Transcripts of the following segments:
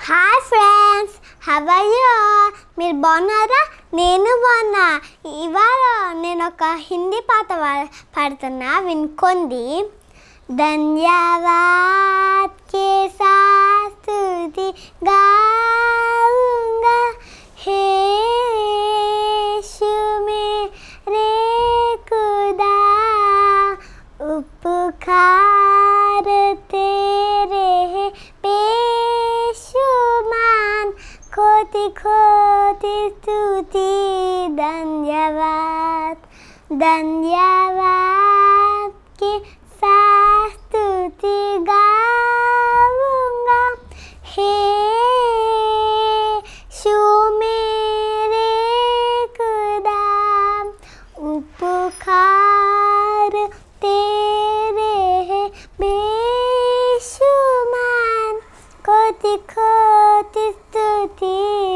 Hi friends, how are you? మీరు బాగున్నారా? నేను బాగున్నా. ఇవాళ నేను ఒక హిందీ పాట పాడుతున్నా, వినుకోండి. धन्यवाद के साथ स्तुति गाऊंगा, हे यीशु मेरे खुदा, उपकार तेरे हैं बेशुमार, कोटि कोटि स्तुति। धन्यवाद धन्यवाद के स्तुति गाऊंगा, हे यीशु मेरे खुदा, उपकार तेरे हैं बेशुमार, कोटि कोटि स्तुति।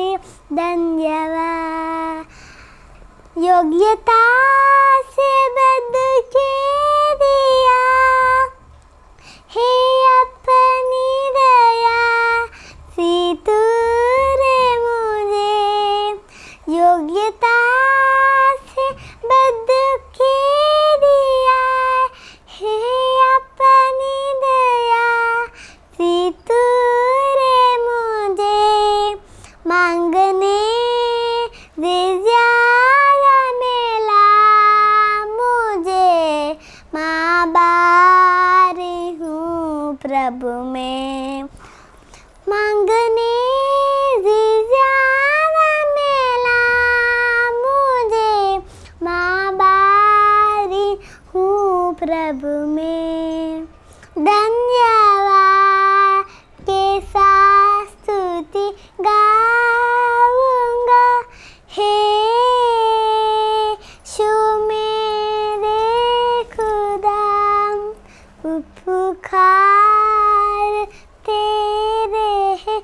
धन्यवाद। योग्यता से बद के दिया, हे अपनी दया से तूने मुझे, योग्यता से बद के दिया, हे अपनी दया से तूने मुझे, मांगने दे ज्यादा मिला मुझे, माँ बारी हूँ प्रभु में, मांगने से ज्यादा मिला मुझे, माँ बारी हूँ प्रभु में। धन्यवाद के साथ स्तुति गाऊंगा, हे यीशु मेरे खुदा, उपकार तेरे हैं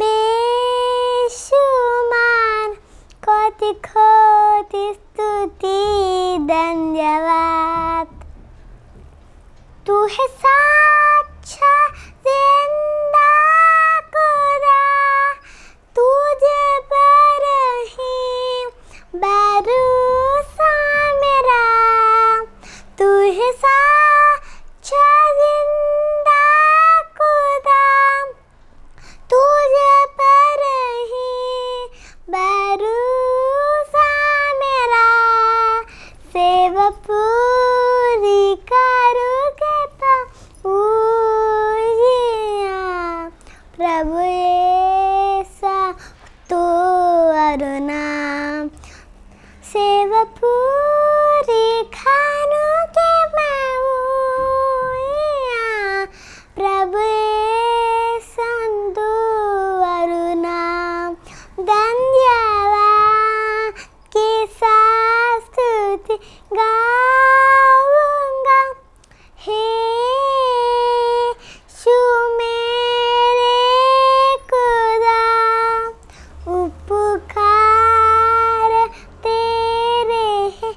बेशुमार, कोटि कोटि स्तुति। धन्यवाद। तू है सच्चा जिंदा खुदा, तुझे पर ही भरोसा मेरा, तू है सच्चा जिंदा खुदा, तुझे पर ही भरोसा मेरा, सेवा पूरी करोगे प्रभु ऐसा तो अरुणाम, सेवा पूरी करोगे प्रभु ऐसा तो अरुणाम। धन्यवाद के साथ स्तुति गाऊंगा, हे यीशु मेरे खुदा, उपकार तेरे हैं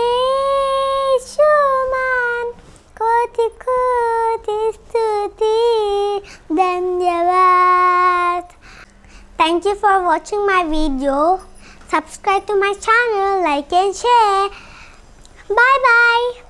बेशुमार, कोटि कोटि स्तुति। धन्यवाद। Thank you for watching my video. Subscribe to my channel, like and share. Bye bye.